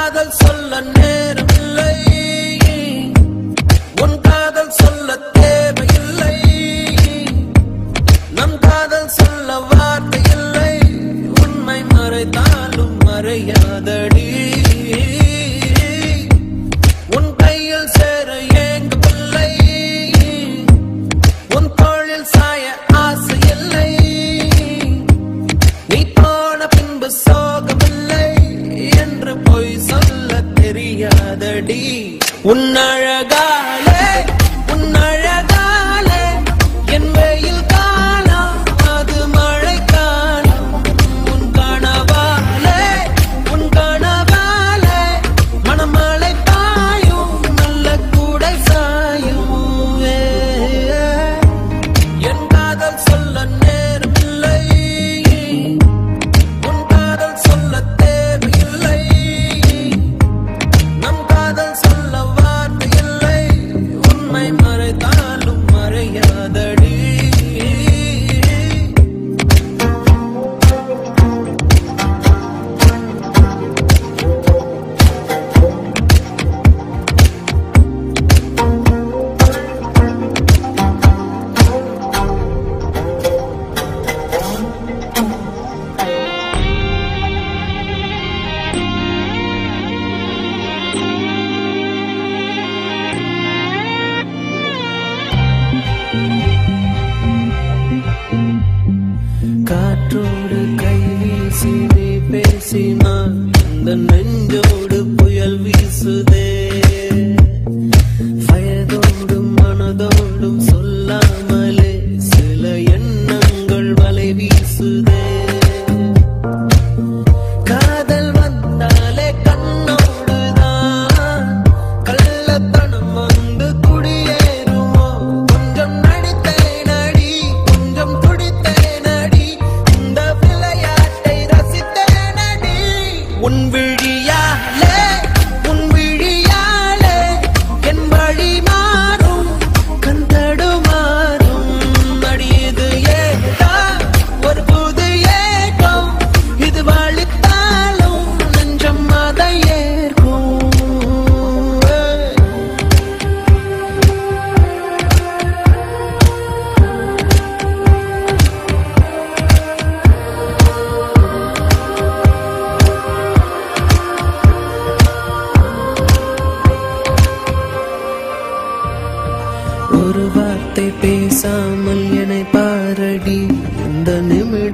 காதல் சொல்ல நேரமில்லை, உன் காதல் சொல்ல தேவையில்லை, நம் காதல் சொல்ல வார்த்தை இல்லை, உண்மை மறைத்தாலும் மறையாதடி, உன் கையில் சேர ஏங்கவில்லை, உன் தோளில் சாய ஆசை இல்லை, நீ போன பின்பு சோகமில்லை என்று பொய் சொல்ல தெரியாதடி. உன் அழகாலே என் வெயில் காலம் அது மழை காலம், உன் கனவாலே மணமழை பாயும் நல்ல கூடை சாயும். என் காதல் சொல்ல நேரமில்லை, உன் காதல் சொல்ல தேவையில்லை, நம் காதல் சொல்ல வார்த்தை இல்லை, உண்மை மறைத்தாலும் மறையாதடி. காற்றோடு கை வீசி நீ பேசினான், இந்த நெஞ்சோடு புயல் வீசுதே, வயதோடும் மனதோடும் சொல்லாமலே சில எண்ணங்கள் வலை வீசுதே, காதல் வந்தாலே கண்ணோடுதான் கள்ளத்தனம் வந்து குடியேறுமோ, கொஞ்சம் நடித்தேன் அடி, கொஞ்சம் துடித்தேன் அடி, இந்த விளையாட்டை ரசித்தேன் அடி. உன் விழியாலே என் வழி மாறும், கண் தடுமாறும் அடி, இது ஏதா ஒரு புது ஏகம், இது வலித்தாலும் நெஞ்சம் அதை ஏற்கும். ஒரு வார்த்தை பேசாமல் என்னை பாரடி, இந்த நிமிடம்